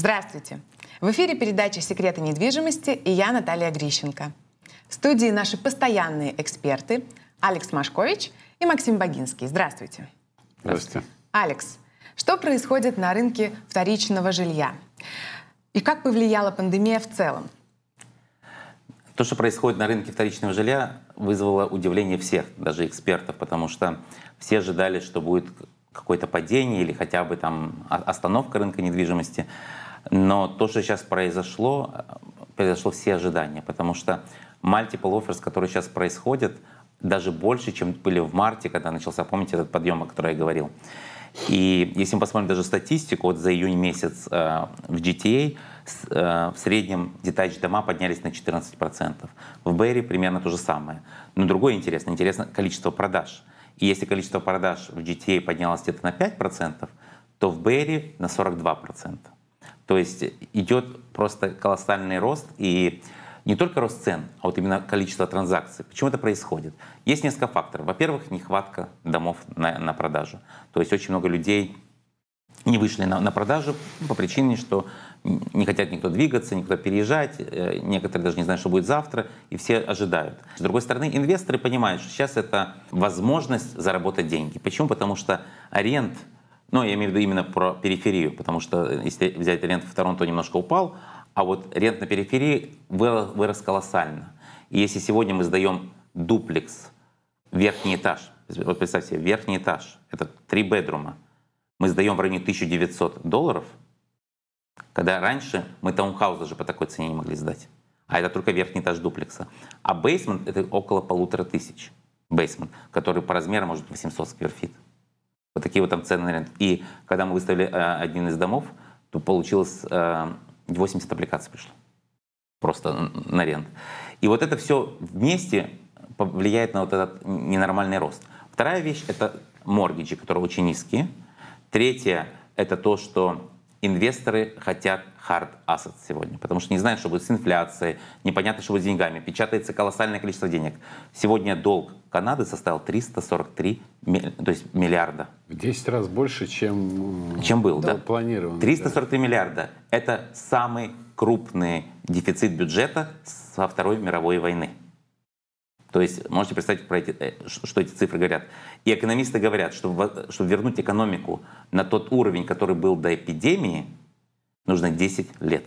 Здравствуйте! В эфире передача «Секреты недвижимости» и я, Наталья Грищенко. В студии наши постоянные эксперты Алекс Машкович и Максим Богинский. Здравствуйте! Здравствуйте. Алекс, что происходит на рынке вторичного жилья? И как повлияла пандемия в целом? То, что происходит на рынке вторичного жилья, вызвало удивление всех, даже экспертов, потому что все ожидали, что будет какое-то падение или хотя бы там остановка рынка недвижимости. Но то, что сейчас произошло все ожидания, потому что multiple offers, которые сейчас происходят, даже больше, чем были в марте, когда начался, помните, этот подъем, о котором я говорил. И если мы посмотрим даже статистику, вот за июнь месяц в GTA в среднем детач дома поднялись на 14%. В Бэри примерно то же самое. Но другое интересно количество продаж. И если количество продаж в GTA поднялось где-то на 5%, то в Бэри на 42%. То есть идет просто колоссальный рост, и не только рост цен, а вот именно количество транзакций. Почему это происходит? Есть несколько факторов. Во-первых, нехватка домов на продажу. То есть очень много людей не вышли на продажу по причине, что не хотят никто двигаться, никто переезжать, некоторые даже не знают, что будет завтра, и все ожидают. С другой стороны, инвесторы понимают, что сейчас это возможность заработать деньги. Почему? Потому что аренд, я имею в виду именно про периферию, потому что если взять аренд в Торонто, немножко упал, а вот рент на периферии вырос колоссально. И если сегодня мы сдаем дуплекс, верхний этаж, вот представьте себе, верхний этаж, это 3 бедрума, мы сдаем в районе $1900, когда раньше мы таунхаус даже по такой цене не могли сдать. А это только верхний этаж дуплекса. А бейсмент — это около 1500. Бейсмент, который по размеру может 800 скверфит. Вот такие вот там цены на рент. И когда мы выставили один из домов, то получилось 80 аппликаций пришло. Просто на рент. И вот это все вместе влияет на вот этот ненормальный рост. Вторая вещь — это моргиджи, которые очень низкие. Третье — это то, что инвесторы хотят hard assets сегодня, потому что не знают, что будет с инфляцией, непонятно, что будет с деньгами, печатается колоссальное количество денег. Сегодня долг Канады составил 343 миллиарда. В 10 раз больше, чем был, да? Планировано. 343 миллиарда — это самый крупный дефицит бюджета со Второй мировой войны. То есть можете представить, что эти цифры говорят. И экономисты говорят, чтобы вернуть экономику на тот уровень, который был до эпидемии, нужно 10 лет.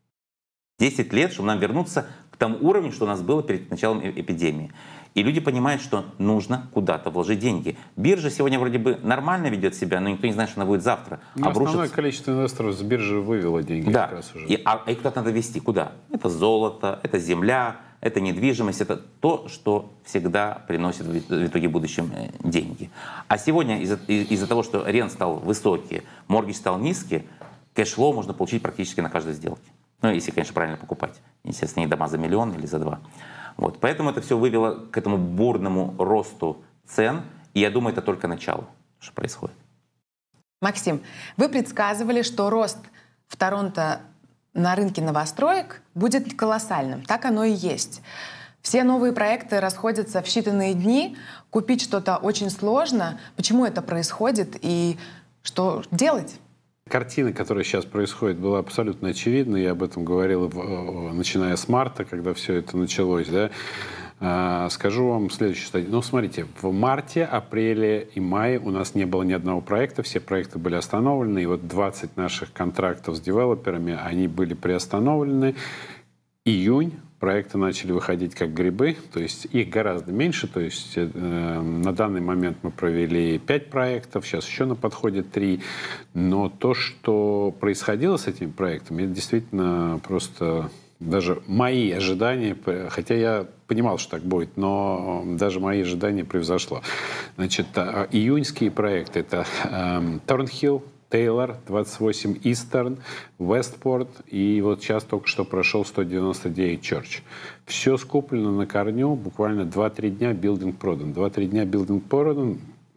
10 лет, чтобы нам вернуться к тому уровню, что у нас было перед началом эпидемии. И люди понимают, что нужно куда-то вложить деньги. Биржа сегодня вроде бы нормально ведет себя, но никто не знает, что она будет завтра. Основное количество инвесторов с биржи вывело деньги. Да. Как раз уже. И куда-то надо вести. Куда? Это золото, это земля, это недвижимость, это то, что всегда приносит в итоге будущем деньги. А сегодня из-за того, что рент стал высокий, моргидж стал низкий, кэшфлоу можно получить практически на каждой сделке. Если, конечно, правильно покупать. Естественно, не дома за миллион или за 2. Вот. Поэтому это все вывело к этому бурному росту цен. И я думаю, это только начало, что происходит. Максим, вы предсказывали, что рост в Торонто на рынке новостроек будет колоссальным. Так оно и есть. Все новые проекты расходятся в считанные дни. Купить что-то очень сложно. Почему это происходит и что делать? Картина, которая сейчас происходит, была абсолютно очевидна. Я об этом говорил, начиная с марта, когда все это началось. Да? Скажу вам следующую стадию. Смотрите, в марте, апреле и мае у нас не было ни одного проекта. Все проекты были остановлены. И вот 20 наших контрактов с девелоперами, они были приостановлены. Июнь. Проекты начали выходить как грибы, то есть их гораздо меньше. То есть на данный момент мы провели 5 проектов, сейчас еще на подходе 3. Но то, что происходило с этими проектами, это действительно просто даже мои ожидания, хотя я понимал, что так будет, но даже мои ожидания превзошло. Значит, июньские проекты — это Торнхилл, Тейлор, 28 Eastern, Westport, и вот сейчас только что прошел 199 Church. Все скуплено на корню, буквально 2-3 дня билдинг продан. 2-3 дня билдинг продан,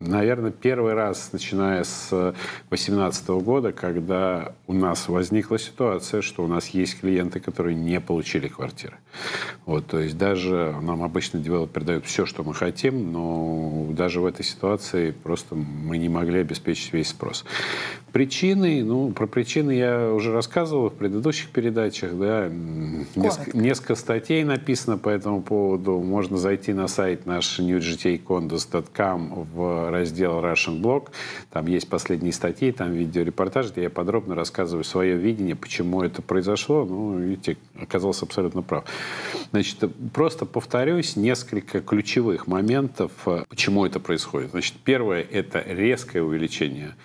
наверное, первый раз, начиная с 2018 года, когда у нас возникла ситуация, что у нас есть клиенты, которые не получили квартиры. Вот, то есть даже нам обычно девелопер дает все, что мы хотим, но даже в этой ситуации просто мы не могли обеспечить весь спрос. Причины, про причины я уже рассказывал в предыдущих передачах, да, несколько статей написано по этому поводу. Можно зайти на сайт наш newgtcondos.com в раздел Russian Blog. Там есть последние статьи, там видеорепортаж, где я подробно рассказываю свое видение, почему это произошло. Видите, оказался абсолютно прав. Значит, просто повторюсь несколько ключевых моментов, почему это происходит. Значит, первое – это резкое увеличение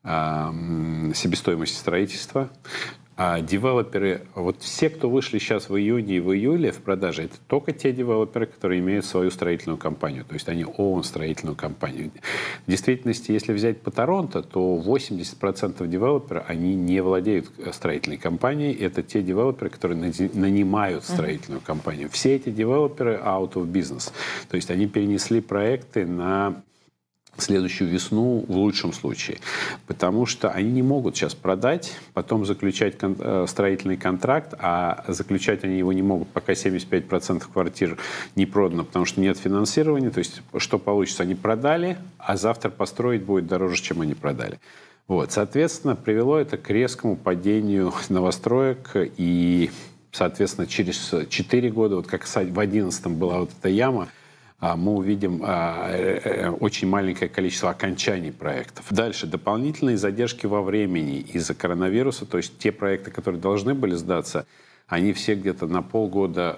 себестоимости строительства. А девелоперы, вот все, кто вышли сейчас в июне и в июле в продаже, это только те девелоперы, которые имеют свою строительную компанию. То есть они own строительную компанию. В действительности, если взять по Торонто, то 80% девелоперов, они не владеют строительной компанией. Это те девелоперы, которые нанимают строительную компанию. Все эти девелоперы out of business. То есть они перенесли проекты на следующую весну в лучшем случае. Потому что они не могут сейчас продать, потом заключать строительный контракт, а заключать они его не могут, пока 75% квартир не продано, потому что нет финансирования. То есть что получится? Они продали, а завтра построить будет дороже, чем они продали. Вот. Соответственно, привело это к резкому падению новостроек, и, соответственно, через 4 года, вот как в 2011 была вот эта яма, мы увидим очень маленькое количество окончаний проектов. Дальше дополнительные задержки во времени из-за коронавируса, то есть те проекты, которые должны были сдаться, они все где-то на полгода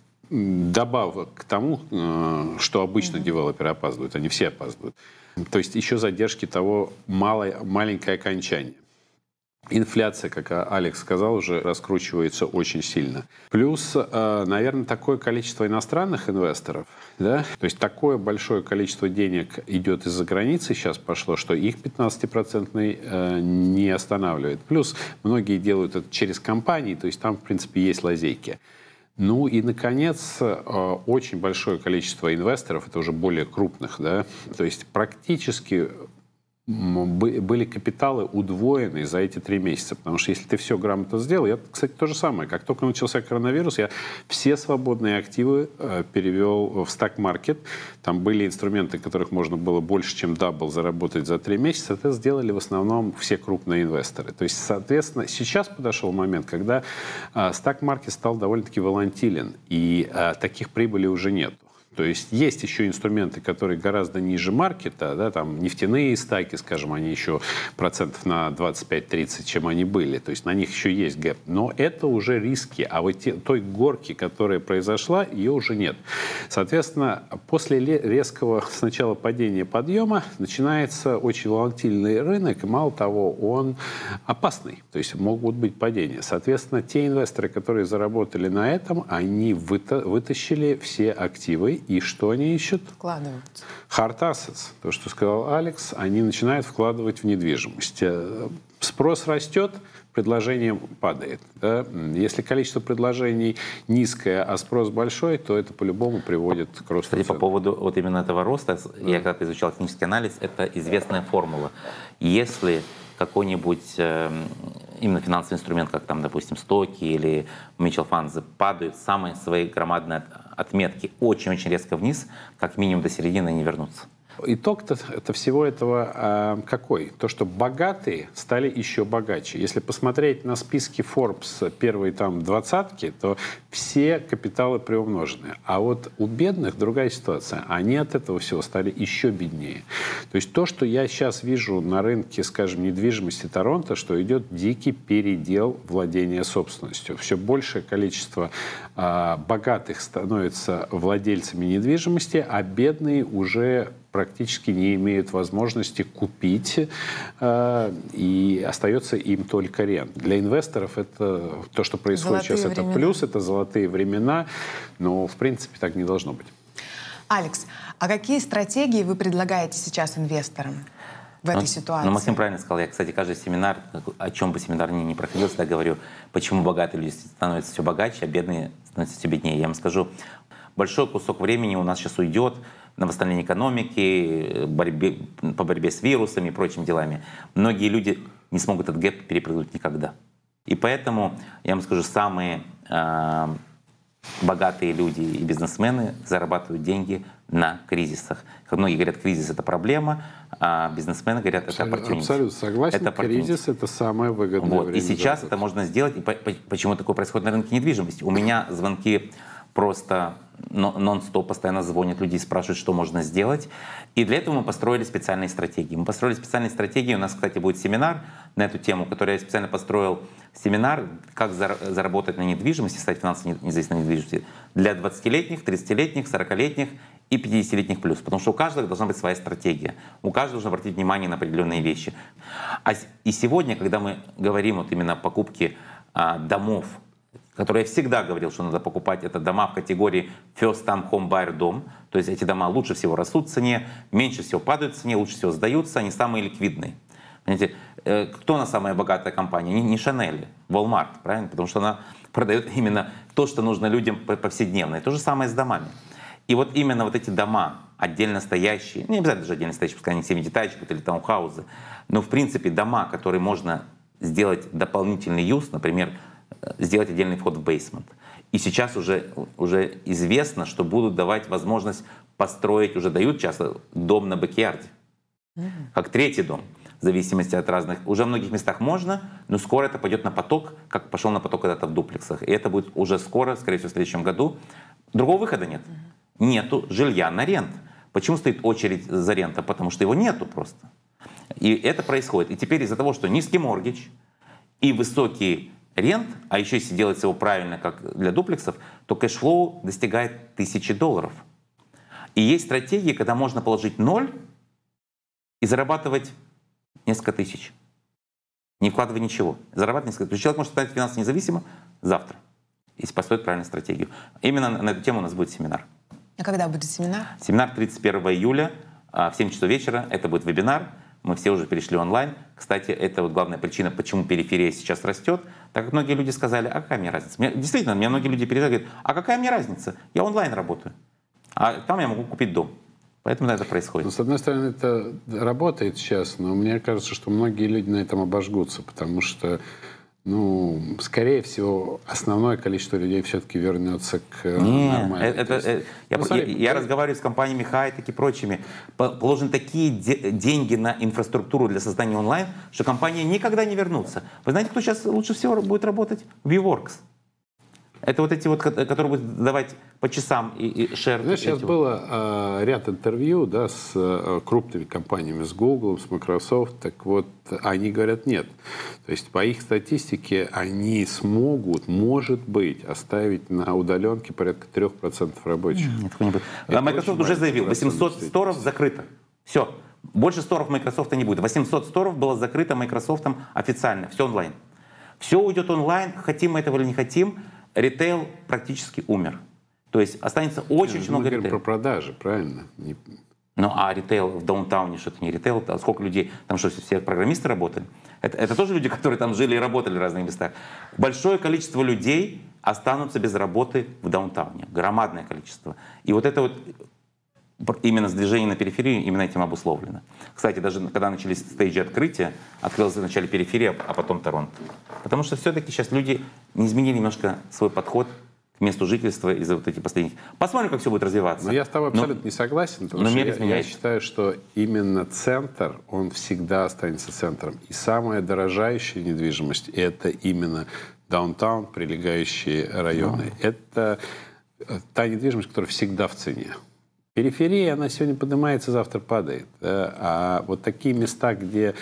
добавок к тому, что обычно девелоперы опаздывают, они все опаздывают. То есть еще задержки того маленькое окончание. Инфляция, как Алекс сказал, уже раскручивается очень сильно. Плюс, наверное, такое количество иностранных инвесторов, да? То есть такое большое количество денег идет из-за границы сейчас пошло, что их 15% не останавливает. Плюс многие делают это через компании, то есть там, в принципе, есть лазейки. Ну и, наконец, очень большое количество инвесторов, это уже более крупных, да? То есть практически были капиталы удвоены за эти 3 месяца. Потому что если ты все грамотно сделал, я, кстати, то же самое. Как только начался коронавирус, я все свободные активы перевел в стак-маркет. Там были инструменты, которых можно было больше, чем дабл заработать за 3 месяца. Это сделали в основном все крупные инвесторы. То есть, соответственно, сейчас подошел момент, когда стак-маркет стал довольно-таки волатилен, и таких прибылей уже нет. То есть есть еще инструменты, которые гораздо ниже маркета, да, там нефтяные стаки, скажем, они еще процентов на 25-30, чем они были. То есть на них еще есть гэп. Но это уже риски. А вот той горки, которая произошла, ее уже нет. Соответственно, после резкого сначала падения подъема начинается очень волатильный рынок. И мало того, он опасный. То есть могут быть падения. Соответственно, те инвесторы, которые заработали на этом, они вытащили все активы. И что они ищут? Вкладываются. Hard assets, то, что сказал Алекс, они начинают вкладывать в недвижимость. Спрос растет, предложение падает. Да? Если количество предложений низкое, а спрос большой, то это по-любому приводит к росту цен. Кстати, по поводу вот именно этого роста, я когда-то изучал технический анализ, это известная формула. Если какой-нибудь именно финансовый инструмент, как там, допустим, стоки или mutual funds, падают с самой своей громадной отметки очень-очень резко вниз, как минимум до середины не вернутся. Итог-то всего этого какой? То, что богатые стали еще богаче. Если посмотреть на списки Forbes первой там 20-ки, то все капиталы приумножены. А вот у бедных другая ситуация. Они от этого всего стали еще беднее. То есть то, что я сейчас вижу на рынке, скажем, недвижимости Торонто, что идет дикий передел владения собственностью. Все большее количество богатых становятся владельцами недвижимости, а бедные уже практически не имеют возможности купить, и остается им только рент. Для инвесторов это то, что происходит сейчас, это плюс, это золотые времена, но в принципе так не должно быть. Алекс, а какие стратегии вы предлагаете сейчас инвесторам в этой ситуации? Ну, Максим правильно сказал. Я, кстати, каждый семинар, о чем бы семинар ни проходил, всегда говорю, почему богатые люди становятся все богаче, а бедные становятся все беднее. Я вам скажу, большой кусок времени у нас сейчас уйдет на восстановление экономики, по борьбе с вирусами и прочими делами. Многие люди не смогут этот гэп перепрыгнуть никогда. И поэтому, я вам скажу, самые богатые люди и бизнесмены зарабатывают деньги на кризисах. Как многие говорят, кризис — это проблема, а бизнесмены говорят, это opportunity. Абсолютно согласен. Это кризис — это самое выгодное вот. время. И сейчас это можно сделать. И почему такое происходит на рынке недвижимости? У меня звонки просто нон-стоп, постоянно звонят люди и спрашивают, что можно сделать. И для этого мы построили специальные стратегии. Мы построили специальные стратегии. У нас, кстати, будет семинар на эту тему, который я специально построил. Семинар, как заработать на недвижимости, стать финансово независимой недвижимости для 20-летних, 30-летних, 40-летних и 50-летних плюс. Потому что у каждого должна быть своя стратегия. У каждого нужно обратить внимание на определенные вещи. И сегодня, когда мы говорим вот именно о покупке домов, которые я всегда говорил, что надо покупать, это дома в категории First Time Home Buyer дом. То есть эти дома лучше всего растут в цене, меньше всего падают в цене, лучше всего сдаются, они самые ликвидные. Понимаете, кто у нас самая богатая компания? Не Chanel, Walmart, правильно? Потому что она продает именно то, что нужно людям повседневно. И то же самое с домами. И вот именно вот эти дома, отдельно стоящие, не обязательно даже отдельно стоящие, пускай они 7-этажки или таунхаузы, но в принципе дома, которые можно сделать дополнительный юз, например, сделать отдельный вход в бейсмент. И сейчас уже известно, что будут давать возможность построить, уже дают часто дом на бэкьярде, как третий дом. В зависимости от разных. Уже в многих местах можно, но скоро это пойдет на поток, как пошел на поток когда-то в дуплексах. И это будет уже скоро, скорее всего, в следующем году. Другого выхода нет. Нету жилья на рент. Почему стоит очередь за рентом? Потому что его нету просто. И это происходит. И теперь из-за того, что низкий моргидж и высокий рент, а еще если делать его правильно, как для дуплексов, то кэшфлоу достигает $1000. И есть стратегии, когда можно положить 0 и зарабатывать несколько тысяч. Не вкладывая ничего. Зарабатывать несколько тысяч. Человек может стать финансово независимым завтра, если построить правильную стратегию. Именно на эту тему у нас будет семинар. А когда будет семинар? Семинар 31 июля в 7 часов вечера. Это будет вебинар. Мы все уже перешли онлайн. Кстати, это вот главная причина, почему периферия сейчас растет. Так как многие люди сказали, а какая мне разница? Действительно, мне многие люди передали, говорят, а какая мне разница? Я онлайн работаю. А там я могу купить дом. Поэтому это происходит. Ну, с одной стороны, это работает сейчас, но мне кажется, что многие люди на этом обожгутся, потому что, скорее всего, основное количество людей все-таки вернется к нормальной. Я разговариваю с компаниями Hightech и прочими. Положены такие деньги на инфраструктуру для создания онлайн, что компании никогда не вернутся. Вы знаете, кто сейчас лучше всего будет работать? WeWorks. Это вот эти вот, которые будут давать по часам и шер. Знаешь, сейчас было ряд интервью, да, с крупными компаниями, с Google, с Microsoft. Так вот, они говорят нет. То есть по их статистике они смогут, может быть, оставить на удаленке порядка 3% рабочих. Microsoft уже заявил, 800 сторов закрыто. Все. Больше сторов Microsoft не будет. 800 сторов было закрыто Microsoft официально. Все онлайн. Все уйдет онлайн, хотим мы этого или не хотим. Ритейл практически умер. То есть останется очень много ритейла. Мы говорим про продажи, правильно? Ну а ритейл в даунтауне что-то не ритейл. А сколько людей, там что, все программисты работали? Это тоже люди, которые там жили и работали в разных местах. Большое количество людей останутся без работы в даунтауне. Громадное количество. И вот это вот именно сдвижение на периферию именно этим обусловлено. Кстати, даже когда начались стейджи открытия, открылась вначале периферия, а потом Торонто. Потому что все-таки сейчас люди не изменили немножко свой подход к месту жительства из-за вот этих последних. Посмотрим, как все будет развиваться. Но я с тобой абсолютно не согласен, потому что я считаю, что именно центр, он всегда останется центром. И самая дорожающая недвижимость — это именно даунтаун, прилегающие районы. Это та недвижимость, которая всегда в цене. Периферия, она сегодня поднимается, завтра падает. Да? А вот такие места, где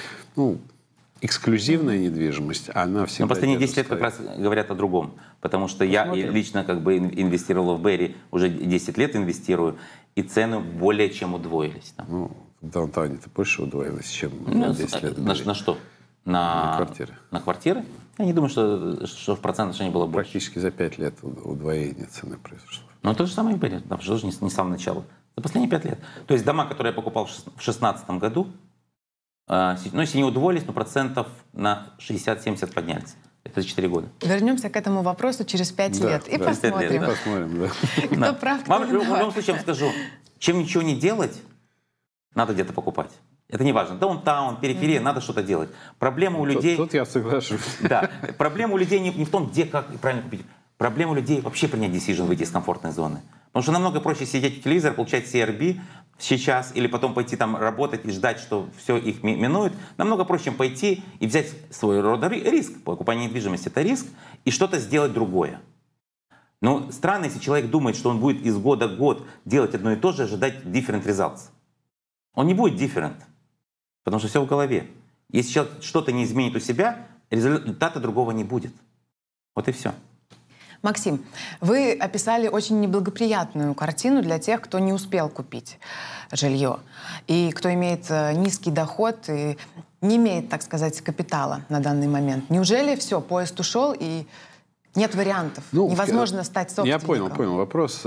эксклюзивная недвижимость, она всегда... Но последние 10 лет как раз говорят о другом. Потому что я лично инвестировал в Берри, уже 10 лет инвестирую, и цены более чем удвоились. В даунтауне-то больше удвоилось, чем 10 лет. На что? На квартиры. На квартиры? Я не думаю, что в процентном отношении было больше. Практически за 5 лет удвоение цены произошло. Но то же самое и Берри, там же тоже не с самого начала. За последние 5 лет. То есть дома, которые я покупал в 2016 году, если не удвоились, но процентов на 60-70 поднялись. Это за 4 года. Вернемся к этому вопросу через 5 лет и посмотрим. Посмотрим, да. Кто прав, кто виноват. В любом случае, я вам скажу, чем ничего не делать, надо где-то покупать. Это не важно. Даунтаун, периферия, надо что-то делать. Проблема у людей... Тут я соглашусь. Да. Проблема у людей не в том, где, как правильно купить. Проблема у людей вообще принять decision, выйти из комфортной зоны. Потому что намного проще сидеть у телевизора, получать CRB сейчас, или потом пойти там работать и ждать, что все их минует. Намного проще, чем пойти и взять свой рода риск. Покупание недвижимости — это риск, и что-то сделать другое. Но странно, если человек думает, что он будет из года в год делать одно и то же, ожидать different results. Он не будет different. Потому что все в голове. Если человек что-то не изменит у себя, результата другого не будет. Вот и все. Максим, вы описали очень неблагоприятную картину для тех, кто не успел купить жилье, и кто имеет низкий доход и не имеет, так сказать, капитала на данный момент. Неужели все, поезд ушел и нет вариантов? Невозможно стать собственником? Я понял вопрос.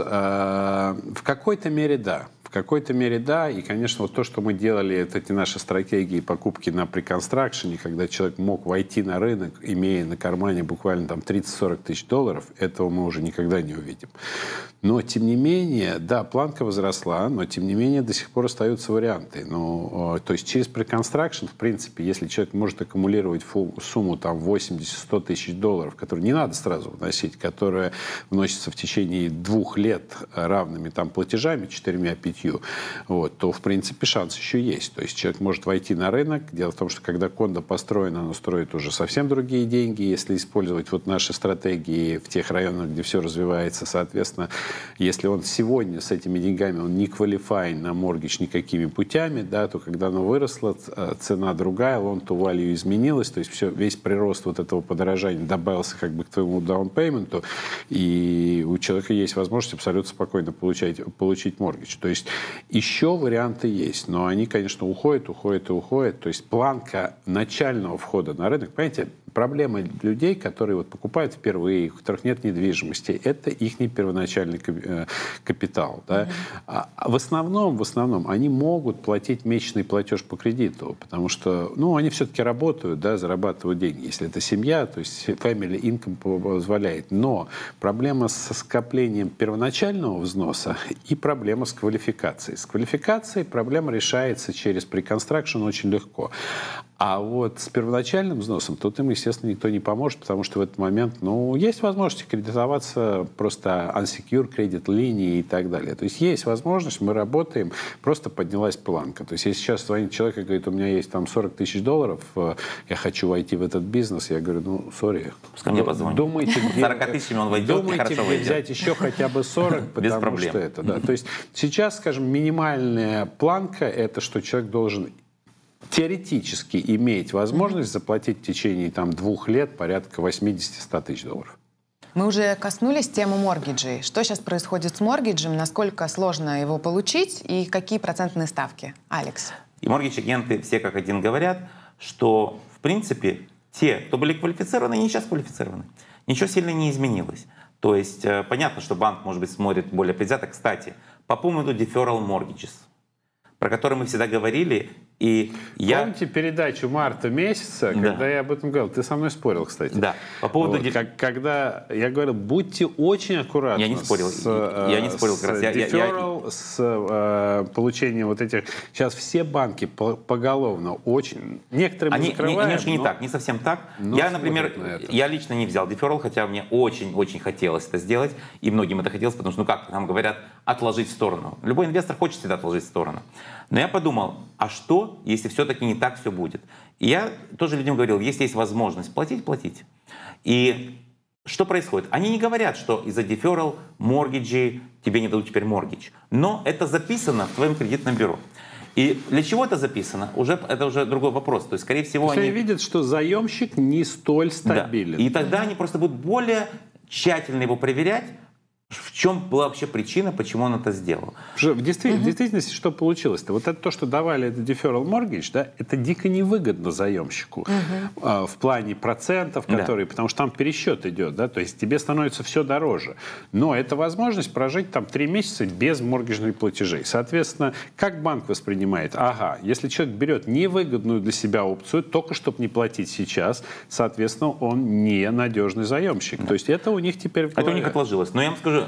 В какой-то мере да. В какой-то мере да, и, конечно, вот то, что мы делали, это эти наши стратегии покупки на преконстракшене, когда человек мог войти на рынок, имея на кармане буквально там 30-40 тысяч долларов, этого мы уже никогда не увидим. Но, тем не менее, да, планка возросла, но, тем не менее, до сих пор остаются варианты. Ну, то есть через преконстракшен, в принципе, если человек может аккумулировать сумму там 80-100 тысяч долларов, которую не надо сразу вносить, которая вносится в течение 2 лет равными там платежами, 4-5, вот, то, в принципе, шанс еще есть. То есть человек может войти на рынок. Дело в том, что когда кондо построено, оно строит уже совсем другие деньги. Если использовать вот наши стратегии в тех районах, где все развивается, соответственно, если он сегодня с этими деньгами, он не квалифайн на моргидж никакими путями, да, то когда оно выросло, цена другая, loan to value изменилась, то есть весь прирост вот этого подорожания добавился как бы к твоему даунпейменту, и у человека есть возможность абсолютно спокойно получить моргидж. То есть еще варианты есть, но они, конечно, уходят. То есть планка начального входа на рынок, понимаете, проблема людей, которые вот покупают впервые, у которых нет недвижимости, это их первоначальный капитал. Да? А в основном они могут платить месячный платеж по кредиту, потому что, они все-таки работают, да, зарабатывают деньги. Если это семья, то есть family income позволяет. Но проблема со скоплением первоначального взноса и проблема с квалификацией. С квалификацией проблема решается через преконстракшн очень легко. А вот с первоначальным взносом тут им, естественно, никто не поможет, потому что в этот момент, есть возможность кредитоваться просто unsecured credit линии и так далее. То есть есть возможность, мы работаем, просто поднялась планка. То есть если сейчас звонит человек и говорит, у меня есть там 40 тысяч долларов, я хочу войти в этот бизнес, я говорю, сори. Пускай мне позвонит. Думайте, 40 тысячами он войдет, и хорошо войдет. Взять еще хотя бы 40, без потому проблем. что это, да. То есть сейчас, скажем, минимальная планка, это что человек должен теоретически иметь возможность заплатить в течение 2 лет порядка 80-100 тысяч долларов. Мы уже коснулись темы моргиджей. Что сейчас происходит с моргиджем, насколько сложно его получить и какие процентные ставки? Алекс. И моргидж-агенты все как один говорят, что в принципе те, кто были квалифицированы, не сейчас квалифицированы. Ничего сильно не изменилось. То есть понятно, что банк, может быть, смотрит более предвзято. Кстати, по поводу deferral mortgages, про который мы всегда говорили. И помните передачу марта месяца, когда я об этом говорил? Ты со мной спорил, кстати. Да. По поводу когда я говорил, будьте очень аккуратны. Я не спорил. Я не спорил как раз. Deferral, с получением вот этих... Сейчас все банки поголовно очень... Некоторые мы закрываем, немножко не так, не совсем так. Я, например, я лично не взял deferral, хотя мне очень-очень хотелось это сделать. И многим это хотелось, потому что, как нам говорят, отложить в сторону. Любой инвестор хочет всегда отложить в сторону. Но я подумал, а что, если все-таки не так все будет? И я тоже людям говорил, если есть возможность платить, платите. И что происходит? Они не говорят, что из-за deferral, моргиджи тебе не дадут теперь моргидж. Но это записано в твоем кредитном бюро. И для чего это записано? Это уже другой вопрос. То есть, скорее всего, они видят, что заемщик не столь стабилен. Да. И тогда они просто будут более тщательно его проверять, в чем была вообще причина, почему он это сделал? В действительности, что получилось-то? Вот это то, что давали это deferral mortgage, да, это дико невыгодно заемщику в плане процентов, которые, потому что там пересчет идет, да, то есть тебе становится все дороже. Но это возможность прожить там 3 месяца без моргиджных платежей. Соответственно, как банк воспринимает? Если человек берет невыгодную для себя опцию, только чтобы не платить сейчас, соответственно, он не надежный заемщик. То есть это у них теперь в голове. Это у них отложилось. Но я вам скажу,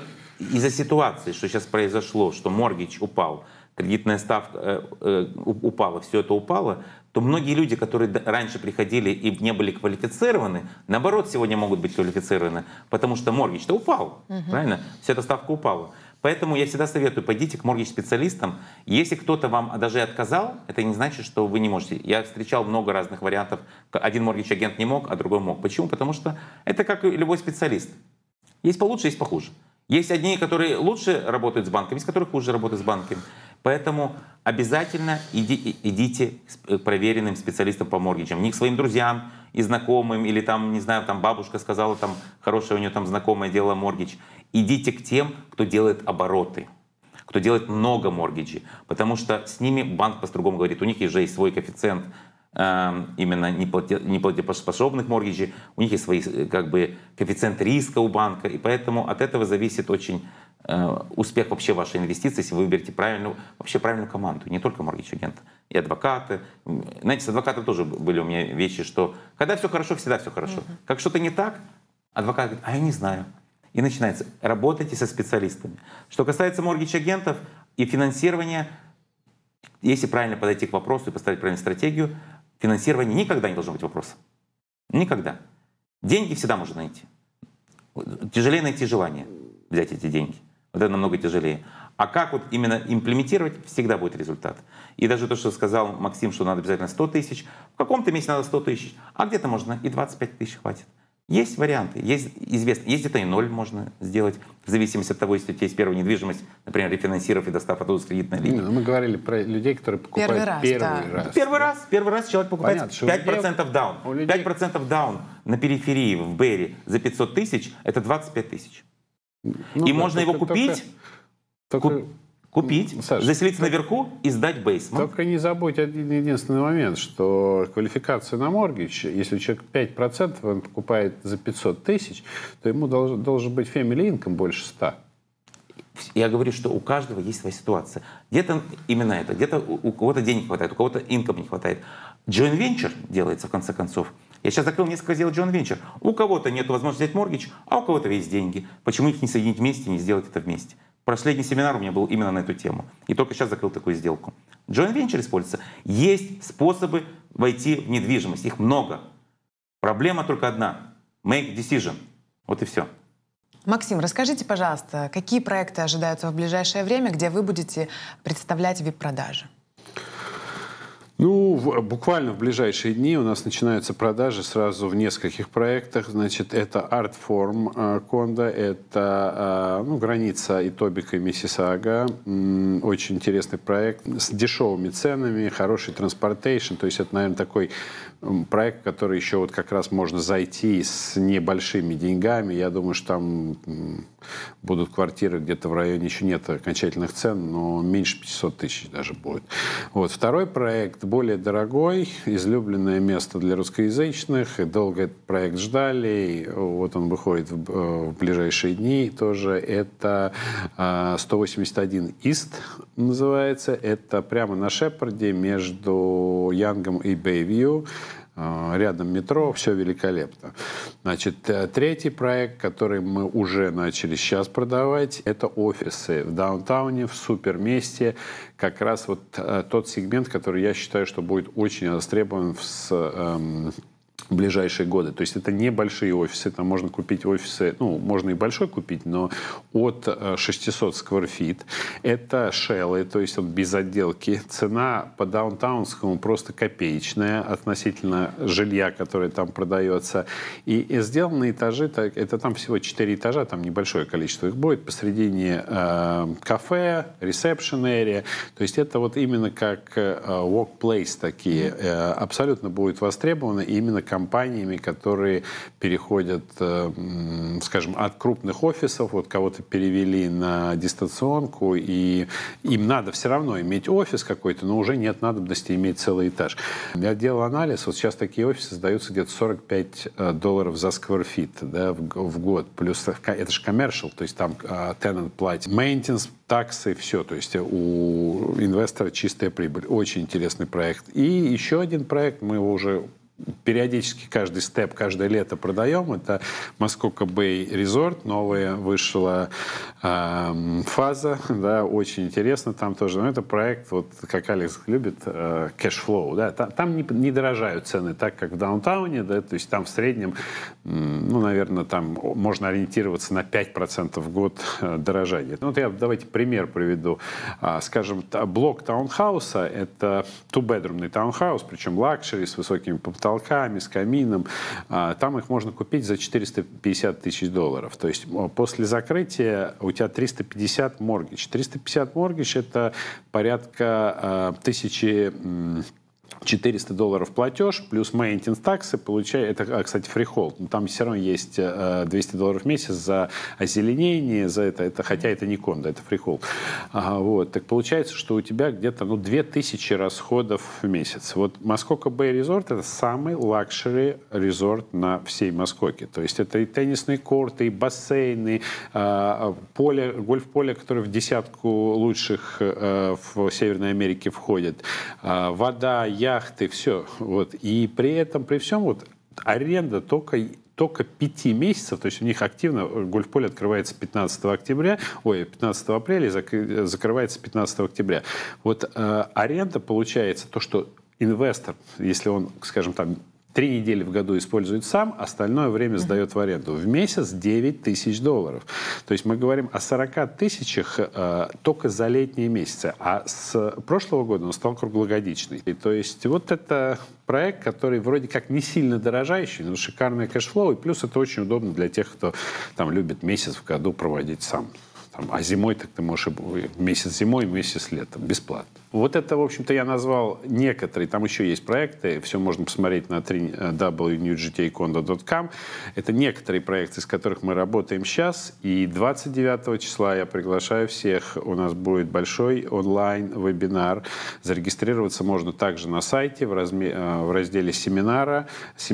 из-за ситуации, что сейчас произошло, что моргидж упал, кредитная ставка упала, все это упало, то многие люди, которые раньше приходили и не были квалифицированы, наоборот, сегодня могут быть квалифицированы, потому что моргидж-то упал, правильно? Вся эта ставка упала. Поэтому я всегда советую, пойдите к моргидж-специалистам. Если кто-то вам даже отказал, это не значит, что вы не можете. Я встречал много разных вариантов. Один моргидж-агент не мог, а другой мог. Почему? Потому что это как и любой специалист. Есть получше, есть похуже. Есть одни, которые лучше работают с банками, есть которые хуже работают с банками. Поэтому обязательно идите к проверенным специалистам по моргиджам. Не к своим друзьям и знакомым, или там, не знаю, там бабушка сказала, там хорошая у нее там знакомая делала моргидж. Идите к тем, кто делает обороты, кто делает много моргиджей. Потому что с ними банк по-другому говорит. У них уже есть свой коэффициент именно неплатежеспособных моргиджей, у них есть свой как бы коэффициент риска у банка, и поэтому от этого зависит очень успех вообще вашей инвестиции, если вы выберете правильную команду, не только моргидж-агента, и адвокаты. Знаете, с адвокатом тоже были у меня вещи, что когда все хорошо, всегда все хорошо. Как что-то не так, адвокат говорит, а я не знаю. И начинается. Работайте со специалистами. Что касается моргидж-агентов и финансирования, если правильно подойти к вопросу и поставить правильную стратегию, финансирование никогда не должно быть вопросом. Никогда. Деньги всегда можно найти. Тяжелее найти желание взять эти деньги. Вот это намного тяжелее. А как вот именно имплементировать, всегда будет результат. И даже то, что сказал Максим, что надо обязательно 100 тысяч, в каком-то месте надо 100 тысяч, а где-то можно и 25 тысяч хватит. Есть варианты, есть известно, есть где-то и 0 можно сделать, в зависимости от того, если у тебя есть первая недвижимость, например, рефинансировав и достав оттуда с кредитной линии. Мы говорили про людей, которые покупают первый раз. Первый раз человек покупает. Понятно, 5% даун. 5% даун на периферии в Берри за 500 тысяч — это 25 тысяч. Ну, и да, можно его купить, Саша, заселиться наверху и сдать бейсмент. Только не забудь один единственный момент, что квалификация на моргидж, если человек 5% он покупает за 500 тысяч, то ему должен быть family income больше 100. Я говорю, что у каждого есть своя ситуация. Где-то именно это, где-то у кого-то денег хватает, у кого-то income не хватает. Joint venture делается в конце концов. Я сейчас закрыл несколько сделок joint venture. У кого-то нет возможности взять моргидж, а у кого-то есть деньги. Почему их не соединить вместе и не сделать это вместе? Последний семинар у меня был именно на эту тему. И только сейчас закрыл такую сделку. Joint venture используется. Есть способы войти в недвижимость. Их много. Проблема только одна. Make decision. Вот и все. Максим, расскажите, пожалуйста, какие проекты ожидаются в ближайшее время, где вы будете представлять VIP-продажи? Ну, буквально в ближайшие дни у нас начинаются продажи сразу в нескольких проектах. Значит, это Artform Кондо, это граница Итобика и Миссисага. Очень интересный проект с дешевыми ценами, хороший транспортейшн. То есть это, наверное, такой проект, который еще вот как раз можно зайти с небольшими деньгами. Я думаю, что там будут квартиры где-то в районе, еще нет окончательных цен, но меньше 500 тысяч даже будет. Вот. Второй проект более дорогой, излюбленное место для русскоязычных. И долго этот проект ждали. Вот он выходит в ближайшие дни тоже. Это 181 East называется. Это прямо на Шепарде между Янгом и Бэйвью. Рядом метро, все великолепно. Значит, третий проект, который мы уже начали сейчас продавать, это офисы в даунтауне, в суперместе. Как раз вот тот сегмент, который я считаю, что будет очень востребован в ближайшие годы. То есть это небольшие офисы, там можно купить офисы, ну, можно и большой купить, но от 600 square feet. Это шеллы, то есть он без отделки. Цена по даунтаунскому просто копеечная относительно жилья, которое там продается. И сделаны этажи, это там всего 4 этажа, там небольшое количество их будет. Посредине кафе, reception area. То есть это вот именно как workplace такие. Абсолютно будет востребовано именно компаниями, которые переходят, скажем, от крупных офисов, вот кого-то перевели на дистанционку, и им надо все равно иметь офис какой-то, но уже нет надобности иметь целый этаж. Я делал анализ, вот сейчас такие офисы сдаются где-то $45 за square feet, да, в год. Плюс это же commercial, то есть там tenant платит maintenance, таксы, все. То есть у инвестора чистая прибыль. Очень интересный проект. И еще один проект, мы его уже периодически каждый степ, каждое лето продаем. Это Muskoka Bay Resort. Новая вышла фаза. Да, очень интересно там тоже. Но это проект, вот как Алекс любит, кэшфлоу. Да, там не дорожают цены так, как в даунтауне. Да, то есть там в среднем, ну, наверное, там можно ориентироваться на 5% в год дорожания. Ну, вот давайте пример приведу. Скажем, блок таунхауса — это two-bedroom таунхаус, причем лакшери с высокими потолками, с камином. Там их можно купить за $450 тысяч. То есть после закрытия у тебя 350 моргидж. 350 моргидж — это порядка $1400 платеж, плюс maintenance таксы, это, кстати, фрихолд. Там все равно есть $200 в месяц за озеленение, за это, хотя это не кондо, это фрихолд. Вот. Так получается, что у тебя где-то 2000 расходов в месяц. Вот Muskoka Bay Resort — это самый лакшери резорт на всей Москоке. То есть это и теннисные корты, и бассейны, гольф-поле, которое в десятку лучших в Северной Америке входит, вода, яхты, все. Вот. И при этом, при всем, вот, аренда только 5 месяцев, то есть у них активно гольф-поле открывается 15 апреля и закрывается 15 октября. Вот аренда получается то, что инвестор, если он, скажем, там 3 недели в году использует сам, остальное время сдает в аренду. В месяц $9000. То есть мы говорим о 40 тысячах только за летние месяцы. А с прошлого года он стал круглогодичный. И то есть вот это проект, который вроде как не сильно дорожающий, но шикарный кэшфлоу. И плюс это очень удобно для тех, кто там любит месяц в году проводить сам. А зимой так ты можешь месяц зимой, месяц летом, бесплатно. Вот это, в общем-то, я назвал некоторые. Там еще есть проекты. Все можно посмотреть на www.newgtaekwondo.com. Это некоторые проекты, с которых мы работаем сейчас. И 29 числа я приглашаю всех. У нас будет большой онлайн-вебинар. Зарегистрироваться можно также на сайте в разделе семинары.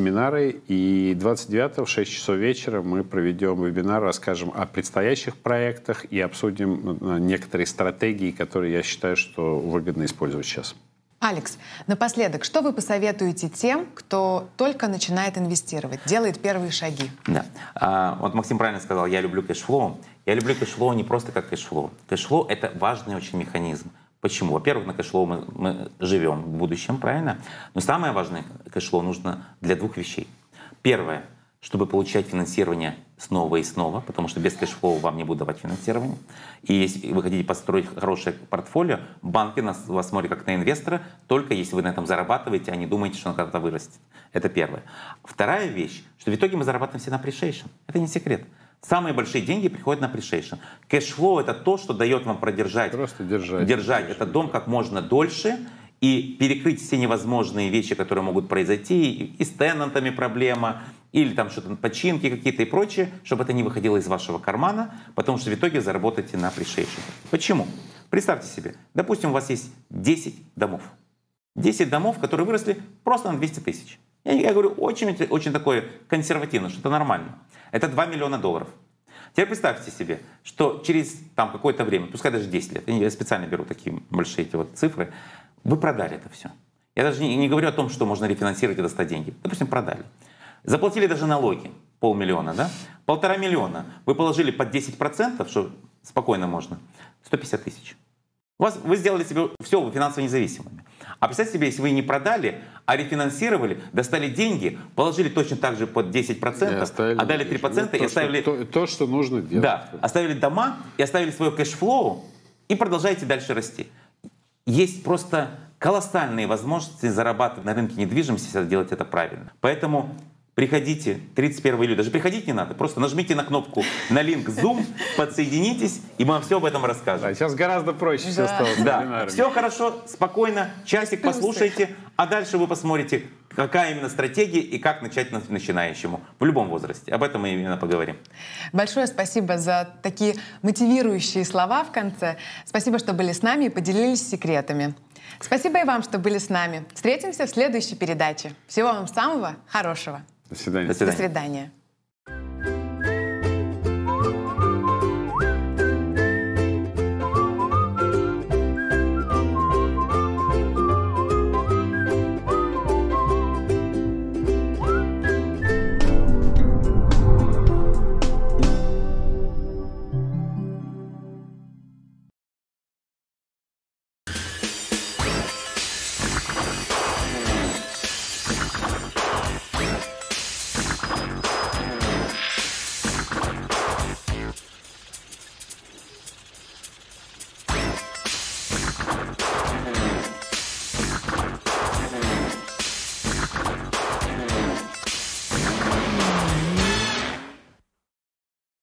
И 29 в 6 часов вечера мы проведем вебинар, расскажем о предстоящих проектах и обсудим некоторые стратегии, которые я считаю, что выгодно использовать сейчас. Алекс, напоследок, что вы посоветуете тем, кто только начинает инвестировать, делает первые шаги? Да. Вот Максим правильно сказал, я люблю кэшфлоу. Я люблю кэшфлоу не просто как кэшфлоу. Кэшфлоу — это важный очень механизм. Почему? Во-первых, на кэшфлоу мы живем в будущем, правильно? Но самое важное кэшфлоу нужно для 2 вещей. Первое — чтобы получать финансирование снова и снова, потому что без кэшфлоу вам не будут давать финансирование. И если вы хотите построить хорошее портфолио, банки вас смотрят как на инвестора, только если вы на этом зарабатываете, а не думаете, что он когда-то вырастет. Это первое. Вторая вещь, что в итоге мы зарабатываем все на appreciation. Это не секрет. Самые большие деньги приходят на appreciation. Кэшфлоу — это то, что дает вам продержать. Просто держать этот дом как можно дольше и перекрыть все невозможные вещи, которые могут произойти, и с тенантами проблема, или там что-то, починки какие-то и прочее, чтобы это не выходило из вашего кармана, потому что в итоге заработаете на appreciation. Почему? Представьте себе, допустим, у вас есть 10 домов. 10 домов, которые выросли просто на 200 тысяч. Я говорю очень такое консервативно, что это нормально. Это $2 миллиона. Теперь представьте себе, что через там какое-то время, пускай даже 10 лет, я специально беру такие большие эти вот цифры, вы продали это все. Я даже не говорю о том, что можно рефинансировать и достать деньги. Допустим, продали. Заплатили даже налоги, $500 000, да? $1,5 миллиона. Вы положили под 10%, что спокойно можно, 150 тысяч. Вы сделали себе все, вы финансово независимыми. А представьте себе, если вы не продали, а рефинансировали, достали деньги, положили точно так же под 10%, отдали 3% и оставили... То, что нужно делать. Да, оставили дома и оставили свое кэшфлоу и продолжаете дальше расти. Есть просто колоссальные возможности зарабатывать на рынке недвижимости, если делать это правильно. Поэтому приходите 31 июля, даже приходить не надо, просто нажмите на кнопку, на линк Zoom, подсоединитесь, и мы вам все об этом расскажем. А сейчас гораздо проще все стало. Да, все хорошо, спокойно, часик послушайте, а дальше вы посмотрите, какая именно стратегия и как начать начинающему в любом возрасте. Об этом мы именно поговорим. Большое спасибо за такие мотивирующие слова в конце. Спасибо, что были с нами и поделились секретами. Спасибо и вам, что были с нами. Встретимся в следующей передаче. Всего вам самого хорошего. До свидания. До свидания. До свидания.